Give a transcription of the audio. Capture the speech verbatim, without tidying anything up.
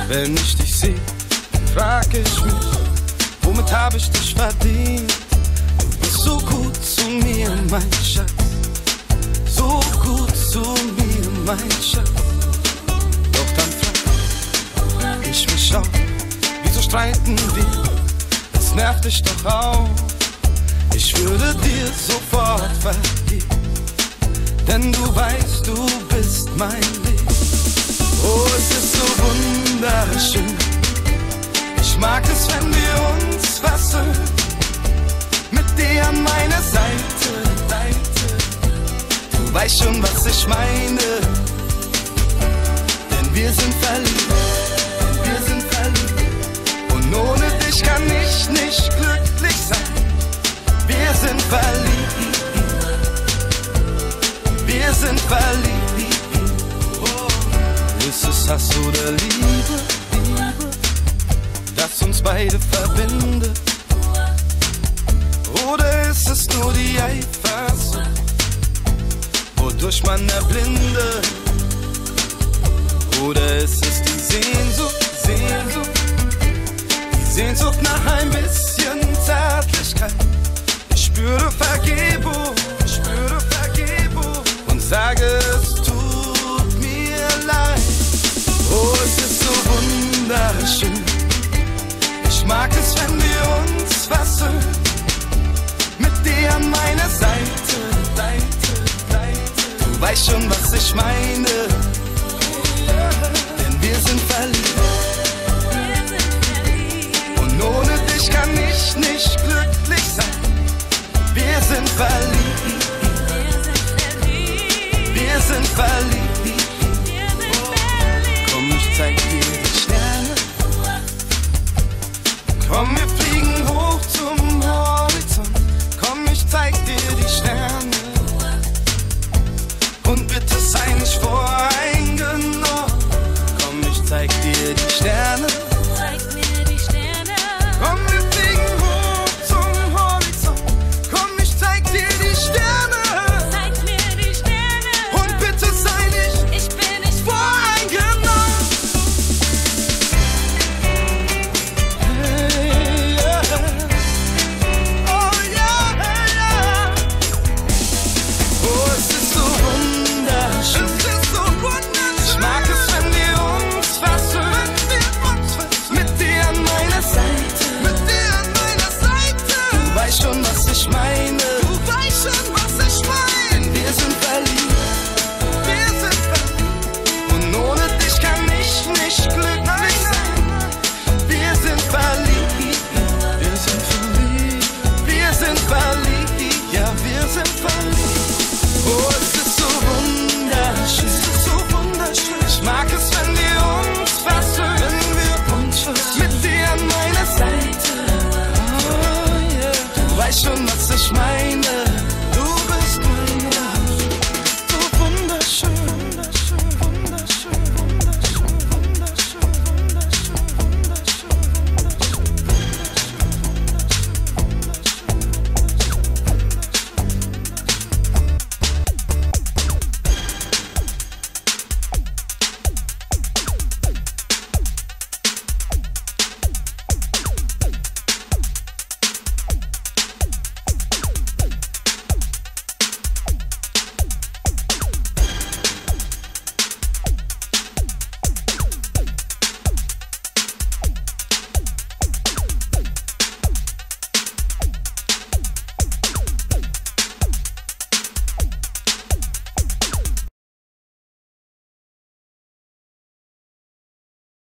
Wenn ich dich sehe, frag ich mich, womit hab ich dich verdient? Du bist so gut zu mir, mein Schatz. So gut zu mir, mein Schatz. Doch dann frag ich mich auch, wieso streiten wir? Das nervt dich doch auch. Ich würde dir sofort vergeben, denn du weißt, du bist mein Leben. Oh, es ist so wunderschön. Ich mag es, wenn wir uns versöhnen. Mit dir an meiner Seite, Seite. Du weißt schon, was ich meine. Denn wir sind verliebt, wir sind verliebt. Und ohne dich kann ich nicht glücklich sein. Wir sind verliebt, wir sind verliebt. Ist es Hass oder Liebe, das uns beide verbindet? Oder ist es nur die Eifersucht, wodurch man erblindet? Oder ist es die Sehnsucht, Sehnsucht, die Sehnsucht nach ein bisschen Zärtlichkeit? Ich spüre Vergebung, ich spüre Vergebung und sage, es tut mir leid. Oh, es ist so wunderschön. Ich mag es, wenn wir uns versöhnen. Mit dir an meiner Seite, Seite, Seite. Du weißt schon, was ich meine.